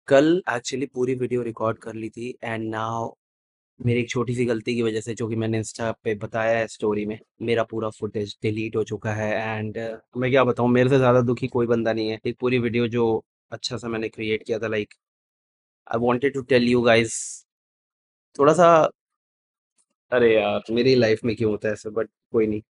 कल एक्चुअली पूरी video record कर ली थी एंड नाउ मेरी एक छोटी सी गलती की वजह से, जो कि मैंने इंस्टा पे बताया है स्टोरी में, मेरा पूरा फुटेज डिलीट हो चुका है। एंड मैं क्या बताऊँ, मेरे से ज़्यादा दुखी कोई बंदा नहीं है। एक पूरी वीडियो जो अच्छा सा मैंने क्रिएट किया था, like I wanted to tell you guys थोड़ा सा। अरे यार, मेरी लाइफ में क्यों होता है ऐसा, बट कोई नहीं।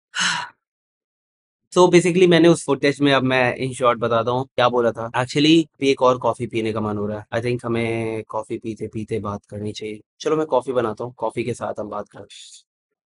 सो बेसिकली मैंने उस फुटेज में, अब मैं इन शॉर्ट बताता हूँ क्या बोला था। एक्चुअली एक और कॉफी पीने का मन हो रहा है। आई थिंक हमें कॉफी पीते पीते बात करनी चाहिए। चलो मैं कॉफी बनाता हूँ, कॉफी के साथ हम बात करते हैं।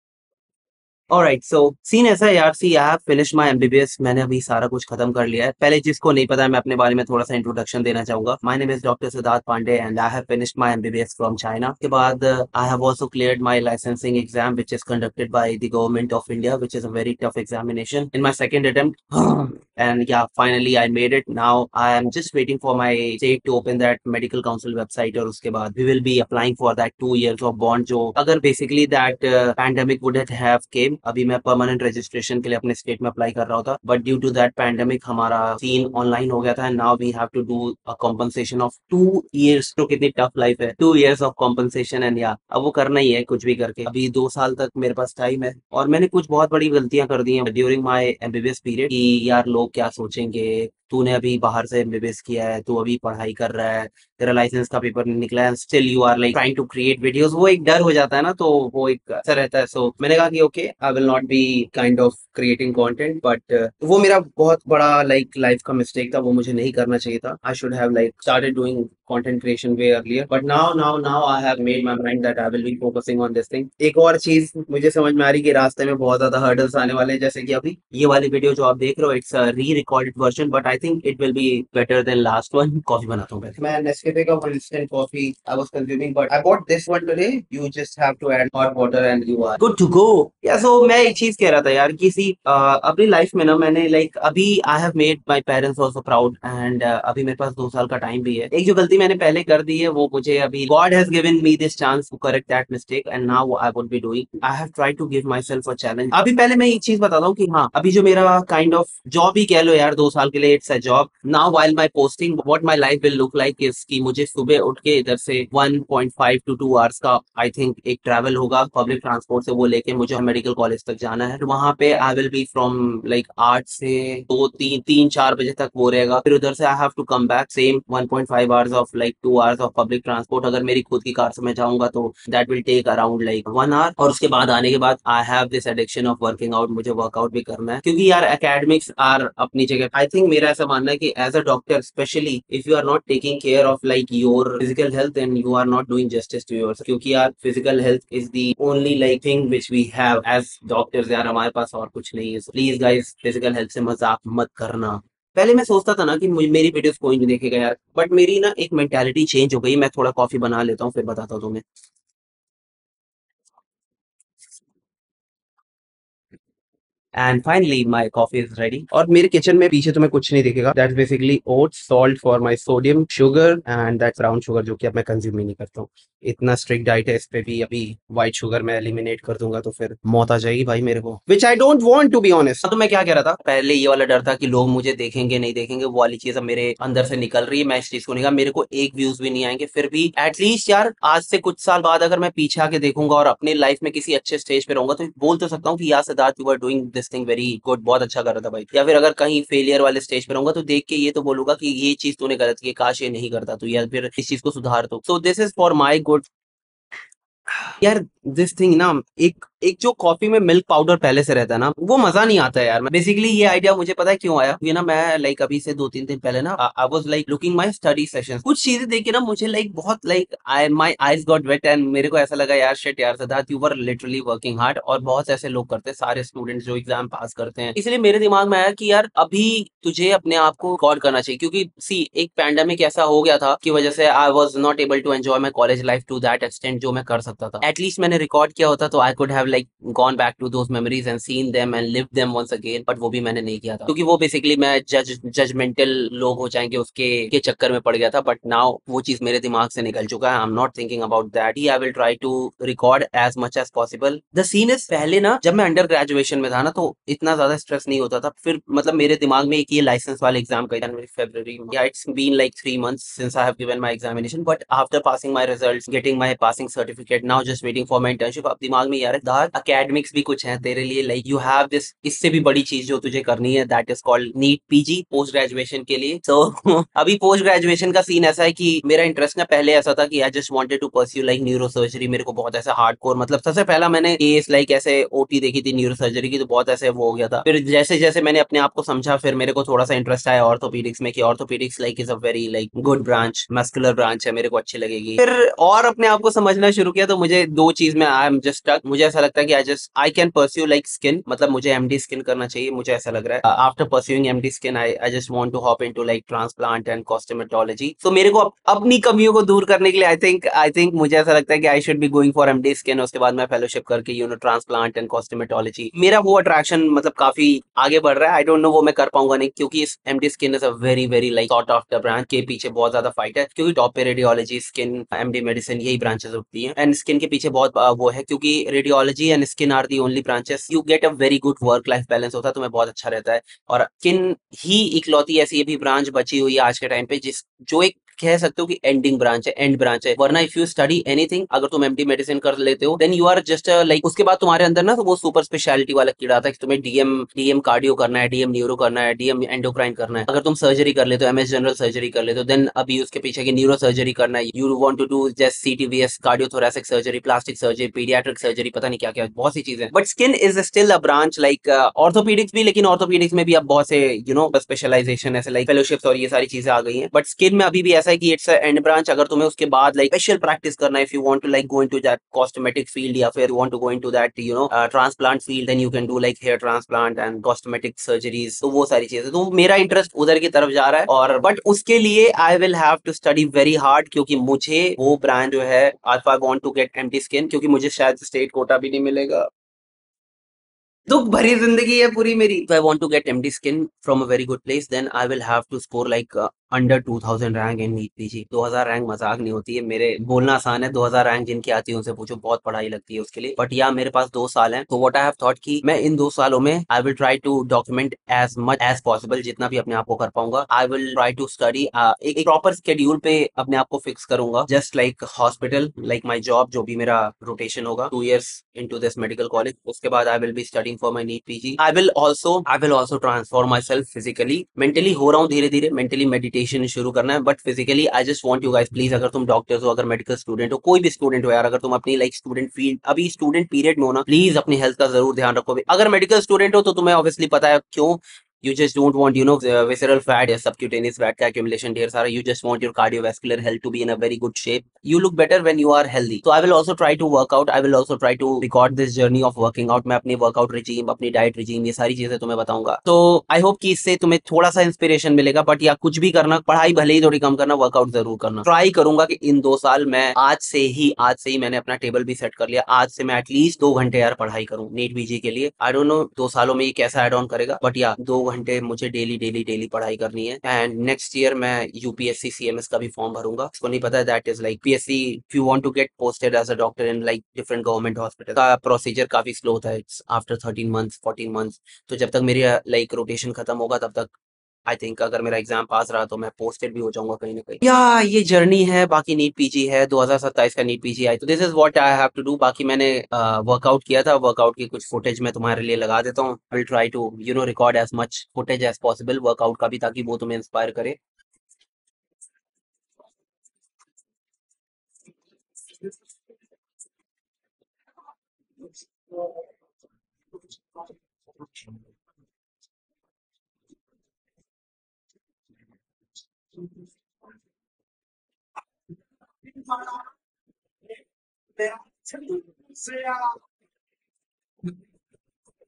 ऑलराइट, सो सीन ऐसा है यार, see I have finished my MBBS. मैंने अभी सारा कुछ खत्म कर लिया है। पहले जिसको नहीं पता है, मैं अपने बारे में थोड़ा सा इंट्रोडक्शन देना चाहूंगा। My name is doctor Siddharth Pandey and I have finished my MBBS from China. के बाद I have also cleared my licensing exam which is conducted by the government of India, which is a very tough examination in my second attempt. And yeah, finally I made it. Now I am just waiting for my state to open that medical council website, और उसके बाद we will be applying for that 2 years of bond, जो अगर basically that pandemic would have came, अभी मैं permanent registration के लिए अपने state में apply कर रहा होता, but due to that pandemic हमारा सीन online हो गया था। and now we have to do a compensation of 2 years। तो कितनी tough life है, 2 years of compensation। and yeah, अब वो करना ही है कुछ भी करके। अभी 2 साल तक मेरे पास टाइम है, और मैंने कुछ बहुत बड़ी गलतियां कर दी हैं ड्यूरिंग माय एमबीबीएस पीरियड कि यार लोग क्या सोचेंगे, तूने अभी बाहर से एमबीबीएस किया है, तू अभी पढ़ाई कर रहा है, तेरा लाइसेंस का पेपर नहीं निकला है, still you are like trying to create videos. वो एक डर हो जाता है ना, तो वो एक असर रहता है। सो मैंने कहा कि okay, I will not be kind of creating content, but वो मेरा बहुत बड़ा लाइक लाइफ का मिस्टेक था। वो मुझे नहीं करना चाहिए था। I should have like started doing content creation way earlier, but now I have made my mind that I will be focusing on this thing। एक और चीज मुझे समझ में आ रही कि रास्ते में बहुत ज्यादा हर्डल्स आने वाले हैं, जैसे कि अभी ये वाली वीडियो जो आप देख रहे हो, it's re recorded version, but I think it will be better than last one. Coffee बनाता हूँ पहले। मैं नेस्कैफे का 1 instant coffee I was consuming, but I bought this one today. You just have to add hot water and you are good to go. Yeah so मैं एक चीज कह रहा था यार, किसी अपनी लाइफ में ना, मैंने लाइक अभी I have made my parents also proud, and अभी मेरे पास 2 साल का टाइम भी है। एक जो गलती मैंने पहले कर दी है, वो मुझे अभी God has given me this chance to correct that mistake, and now I would be doing, I have tried to give myself a challenge. अभी पहले मैं एक चीज बताता हूँ कि हाँ, अभी जो मेरा काइंड ऑफ जॉब ही कह लो यार, 2 साल के लिए it's a job. Now while my posting, what my life will look like is कि मुझे सुबह उठ के इधर से 1.5 to 2 hours का आई थिंक एक ट्रैवल होगा पब्लिक ट्रांसपोर्ट से, वो लेके मुझे मेडिकल कॉलेज तक जाना है। तो वहां पे I will be from like 8 से 2 3 3 4 बजे तक वो रहेगा। फिर उधर से I have to come back same 1.5 hours of like 2 hours of public transport. अगर मेरी खुद की कार से मैं जाऊंगा तो that will take around like 1 hour। और उसके बाद आने के बाद I have this addiction of working out. मुझे वर्कआउट भी करना है, क्योंकि यार एकेडमिक्स आर अपनी जगह। आई थिंक मेरा ऐसा मानना है कि as a doctor, specially if you are not taking care of like your physical health, and you are not doing justice to your, क्योंकि यार physical health is the only like thing which we have as doctors. यार हमारे पास और कुछ नहीं है। Please guys, physical health से मजाक मत करना। पहले मैं सोचता था ना कि मेरी वीडियोस कोई नहीं देखेगा यार, बट मेरी ना एक मेंटालिटी चेंज हो गई। मैं थोड़ा कॉफी बना लेता हूँ, फिर बताता हूँ तुम्हें। And finally my coffee is ready. और मेरे किचन में पीछे तुम्हें कुछ नहीं दिखेगा। That's basically oats, salt for my sodium, sugar, and that's brown sugar, जो कि अब मैं कंज्यूम ही नहीं करता हूँ। इतना स्ट्रिक्ट डाइट है इस पे भी। अभी व्हाइट शुगर मैं एलिमिनेट कर दूंगा तो फिर मौत आ जाएगी भाई मेरे को, which I don't want to be honest. तो मैं क्या कह रहा था, पहले ये वाला डर था कि लोग मुझे देखेंगे नहीं देखेंगे, वो वाली चीज अब मेरे अंदर से निकल रही है। मैं इस चीज को नहीं कहा, मेरे को एक व्यूज भी नहीं आएंगे, फिर भी एटलीस्ट यार आज से कुछ साल बाद अगर मैं पीछे आके देखूंगा और अपनी लाइफ में किसी अच्छे स्टेज पे रहूंगा, तो बोल तो सकता हूँ कि यार Siddharth, you are doing this thing very good, बहुत अच्छा कर रहा था भाई। या फिर अगर कहीं फेलियर वाले स्टेज पे रहूंगा, तो देख के ये तो बोलूंगा कि ये चीज तूने गलत की, काश ये नहीं करता तू, या फिर इस चीज को सुधार। तो so this is for my good. यार दिस थिंग ना, एक एक जो कॉफी में मिल्क पाउडर पहले से रहता है ना, वो मजा नहीं आता है यार। बेसिकली ये आइडिया मुझे पता है क्यों आया, क्योंकि ना मैं लाइक अभी से 2 3 दिन पहले ना I was like looking my study sessions. कुछ चीजें देख के ना मुझे लाइक बहुत like I my eyes got wet, and मेरे को ऐसा लगा यार शिट यार Siddharth, you were literally working hard. और बहुत से ऐसे लोग करते हैं, सारे स्टूडेंट्स जो एग्जाम पास करते हैं। इसलिए मेरे दिमाग में आया कि यार अभी तुझे अपने आप को रिकॉर्ड करना चाहिए, क्योंकि सी एक पैंडेमिक ऐसा हो गया था की वजह से I was not able to enjoy my college life to that extent जो मैं कर सकता था। एटलीस्ट मैंने रिकॉर्ड किया होता तो I could have like gone back to those memories and seen them and live them once again, but वो भी मैंने नहीं किया था क्योंकि वो बेसिकली मैं जजमेंटल लोग हो जाएंगे उसके के चक्कर में पड़ गया था। बट नाउ वो चीज मेरे दिमाग से निकल चुका है। I am not thinking about that ही। I will try to record as much as possible. The scene is, पहले ना जब मैं अंडर ग्रेजुएशन में था ना तो इतना ज्यादा स्ट्रेस नहीं होता था। फिर मतलब मेरे दिमाग में एक ये लाइसेंस वाले एग्जाम का जनवरी फरवरी, या it's been like 3 months since I have given my examination, but after passing my results, getting my passing certificate, now just waiting for my internship, अब दिमाग में यार दार एकेडमिक्स भी कुछ है तेरे लिए, लाइक यू हैव दिस, इससे भी बड़ी चीज जो तुझे करनी है, that is called NEET PG post graduation के लिए। सो अभी पोस्ट ग्रेजुएशन का सीन ऐसा है कि मेरा इंटरेस्ट ना पहले ऐसा था कि I just wanted to pursue like neuro surgery. मेरे को बहुत ऐसा हार्डकोर, मतलब सबसे पहला मैंने केस लाइक ऐसे ओटी देखी थी न्यूरो सर्जरी की, तो बहुत ऐसे वो हो गया था। फिर जैसे जैसे मैंने अपने आप को समझा, फिर मेरे को थोड़ा सा इंटरेस्ट आया ऑर्थोपीडिक्स में कि orthopaedics like is a very like good branch, muscular branch है, मेरे को अच्छी लगेगी। फिर और अपने आप को समझना शुरू किया तो मुझे दो चीज में आई एम जस्ट स्टक। मुझे ऐसा लगता है कि I can pursue like skin, मतलब मुझे एमडी स्किन करना चाहिए, मुझे ऐसा लग रहा है। After pursuing MD skin I just want to hop into like transplant and cosmetology. So मेरे को अपनी कमियों को दूर करने के लिए आई थिंक मुझे ऐसा लगता है कि I should be going for MD skin. उसके बाद मैं फेलोशिप करके ट्रांसप्लांट एंड कॉस्मेटोलॉजी, मेरा वो अट्रैक्शन मतलब काफी आगे बढ़ रहा है। आई डोंट नो वो मैं कर पाऊंगा नहीं, क्योंकि इस MD skin is a very very like sort of the branch के पीछे बहुत ज्यादा फाइट है, क्योंकि टॉप पे रेडियोलॉजी, स्किन, एमडी मेडिसिन, यही ब्रांचेस उठती हैं। एंड स्किन के पीछे बहुत वो है, क्योंकि radiology and skin are the only branches you get a very good work life balance होता है, तुम्हें बहुत अच्छा रहता है। और स्किन ही इकलौती ऐसी भी ब्रांच बची हुई है आज के टाइम पे जिस जो एक कह सकते हो कि एंडिंग ब्रांच है, एंड ब्रांच है। वरना इफ यू स्टडी एनीथिंग, अगर तुम एमडी मेडिसिन कर लेते हो, then you are just like, उसके बाद तुम्हारे अंदर ना तो वो सुपर स्पेशलिटी वाला कीड़ा आता है कि तुम्हें डीएम डीएम कार्डियो करना है, डीएम न्यूरो करना है, डीएम एंडोक्राइन करना है। अगर तुम सर्जरी कर लेते हो, एमएस जनरल सर्जरी कर लेते हो, देन अभी उसके पीछे की न्यूरो सर्जरी करना है, you want to do just CTVS, cardiothoracic surgery, plastic surgery, paediatric surgery, पता नहीं क्या क्या, बहुत सी चीजें। But skin is still a branch like orthopaedics भी, लेकिन ऑर्थोपीडिक्स में भी अब बहुत से स्पेशलाइजेशन ऐसे लाइक फेलोशिप्स और ये सारी चीजें आ गई हैं। बट स्किन में अभी भी ऐसा है कि इट्स एंड ब्रांच। अगर तुम्हें उसके बाद लाइक स्पेशल प्रैक्टिस करना है, if you want to like go into that cosmetic field, या फिर you want to go into that transplant field, then you can do like hair transplant and cosmetic surgeries. तो वो सारी चीजें, तो मेरा इंटरेस्ट उधर की तरफ जा रहा है। और बट उसके लिए I will have to study very hard, क्योंकि मुझे वो ब्रांड जो है, if I want to get MD skin, क्योंकि मुझे शायद स्टेट कोटा भी नहीं मिलेगा। दुख भरी जिंदगी है पूरी मेरी। If I want to get empty skin from a very good place, then I will have to score like under 2000 rank in NEET PG. 2000 rank मजाक नहीं होती है, मेरे बोलना आसान है, 2000 रैंक जिनकी आती है उनसे पूछो, बहुत पढ़ाई लगती है उसके लिए। बट या मेरे पास 2 साल हैं, तो व्हाट आई हैव थॉट कि मैं इन 2 सालों में I will try to document as much as possible, जितना भी अपने आप को कर पाऊंगा। I will try to study एक प्रॉपर स्केड्यूल पे अपने आप को फिक्स करूंगा, just like hospital, like my job, जो भी मेरा रोटेशन होगा 2 years into this medical college। उसके बाद I will be studying for my NEET PG. I will also transform myself physically, mentally हो रहा हूँ धीरे धीरे, मेंटली मेडिटेशन शुरू करना है। But physically I just want you guys, please, अगर तुम डॉक्टर्स हो, अगर मेडिकल स्टूडेंट हो, कोई भी स्टूडेंट हो यार, अगर तुम अपनी लाइक स्टूडेंट फील्ड, अभी स्टूडेंट पीरियड में हो ना, प्लीज अपनी हेल्थ का जरूर ध्यान रखो। अगर मेडिकल स्टूडेंट हो तो तुम्हें ऑब्वियसली पता है क्यों, you just don't want visceral fat या subcutaneous fat का accumulation ढेर सारा, you just want your cardiovascular health to be in a very good shape, you look better when you are healthy। so I will also try to work out, I will also try to record this journey of working out। मैं अपनी workout regime, अपनी diet regime, ये सारी चीजें तुम्हें बताऊंगा। तो I hope कि इससे तुम्हें थोड़ा सा इंस्पिरेशन मिलेगा। बट या कुछ भी करना, पढ़ाई भले ही थोड़ी कम करना, वर्कआउट जरूर करना। ट्राई करूंगा कि इन 2 साल मैं आज से ही मैंने अपना टेबल भी सेट कर लिया, आज से मैं एटलीस्ट 2 घंटे यार पढ़ाई करूँ नीट बीजी के लिए। आई डोंट नो 2 सालों में ये कैसा एड ऑन करेगा, बट या 2 घंटे मुझे डेली डेली डेली पढ़ाई करनी है। एंड नेक्स्ट ईयर मैं यूपीएससी सीएमएस का भी फॉर्म भरूंगा। इसको नहीं पता, that is like PSC, if you want to get posted as a doctor in like different government hospital, का प्रोसीजर काफी स्लो होता है, इट्स आफ्टर 13 months 14 months। तो जब तक मेरी लाइक रोटेशन खत्म होगा तब तक आई थिंक अगर मेरा एग्जाम पास रहा तो मैं पोस्टेड भी हो जाऊंगा कहीं ना कहीं। या ये जर्नी है। बाकी नीट पीजी है, 2027 का नीट पीजी आई, तो this is what I have to do. बाकी मैंने वर्कआउट किया था, वर्कआउट की कुछ फुटेज मैं तुम्हारे लिए लगा देता हूँ। I will try to record as much footage as possible workout का भी, ताकि वो तुम्हें इंस्पायर करे।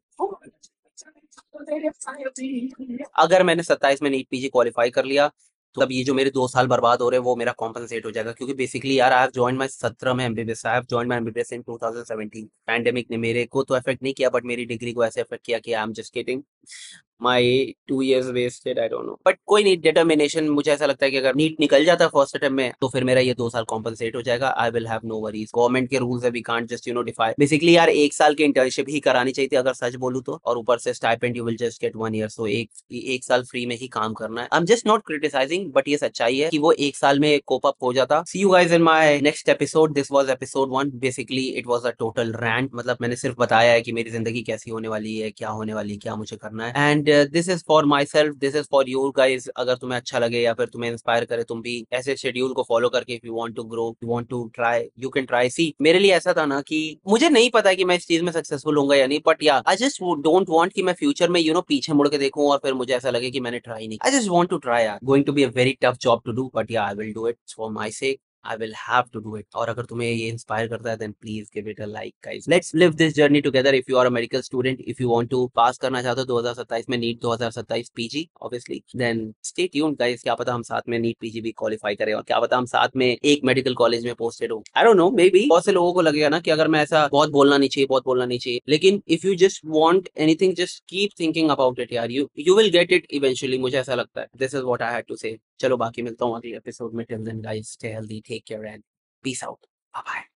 अगर मैंने 27 में नीट पीजी क्वालिफाई कर लिया, तो अब ये जो मेरे 2 साल बर्बाद हो रहे हैं वो मेरा कॉम्पनसेट हो जाएगा, क्योंकि बेसिकली यार आई हैव जॉइन माई 17 में MBBS, I have join my MBBS in 2017। पैंडेमिक ने मेरे को तो अफेक्ट नहीं किया, बट मेरी डिग्री को ऐसे अफेक्ट किया कि I am just kidding, my 2 years wasted, I don't know. But कोई नहीं, डिटर्मिनेशन, मुझे ऐसा लगता है कि अगर नीट निकल जाता है फर्स्ट अटेम्प्ट में तो फिर मेरा ये 2 साल कॉम्पनसेट हो जाएगा। I will have no worries. Government के रूल्स है, we can't just defy. Basically यार 1 साल की इंटर्नशिप ही करानी चाहिए थी अगर सच बोलूं तो, और ऊपर से stipend you will just get 1 year। So एक साल फ्री में ही काम करना है। I am just not criticising, but ये सच्चाई है कि वो 1 साल में कोप अप हो जाता। See you guys in my next episode. This was episode 1। Basically it was a total rant, मतलब मैंने सिर्फ बताया है कि मेरी जिंदगी कैसी होने वाली है, क्या होने वाली है, क्या मुझे करना है। And this is for myself, this is for you guys. अगर तुम्हें अच्छा लगे या फिर तुम्हें इंस्पायर करे, तुम भी ऐसे शेड्यूल को फॉलो करके, if you want to grow, you want to try, you can try. See मेरे लिए ऐसा था ना कि मुझे नहीं पता है कि मैं इस चीज में सक्सेसफुल होऊंगा या नहीं, but yeah I just don't want कि मैं फ्यूचर में पीछे मुड़ के देखूं और फिर मुझे ऐसा लगे कि मैंने ट्राई नहीं। I just want to try यार। Going to be a very tough job to do, but yeah I will do it for my sake. I will have to do it। और अगर तुम्हें ये इंस्पायर करता है then please give it a like guys। Let's live this journey together। If you are a medical student, if you want to pass करना चाहते हो 2027 में NEET 2027 PG obviously, then stay tuned guys। क्या पता हम साथ में नीट पीजी भी क्वालिफाई करें, और क्या पता हम साथ में एक मेडिकल कॉलेज में पोस्टेड हो। I don't know, maybe। बहुत से लोगों को लगेगा ना कि अगर मैं ऐसा बहुत बोलना नहीं चाहिए, बहुत बोलना नहीं चाहिए, लेकिन if you just want anything, just keep thinking about it यार। You will get it eventually, मुझे ऐसा लगता है। This is what I had to say। चलो बाकी मिलता हूँ अगले एपिसोड में। Till then guys, stay healthy, take care and peace out. Bye bye.